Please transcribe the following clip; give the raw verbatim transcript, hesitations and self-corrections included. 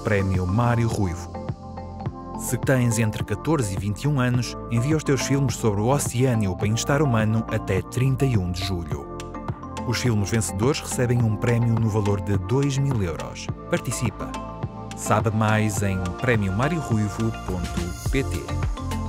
Prémio Mário Ruivo. Se tens entre catorze e vinte e um anos, envia os teus filmes sobre o oceano e o bem-estar humano até trinta e um de julho. Os filmes vencedores recebem um prémio no valor de dois mil euros. Participa! Sabe mais em prémio mário ruivo ponto pt.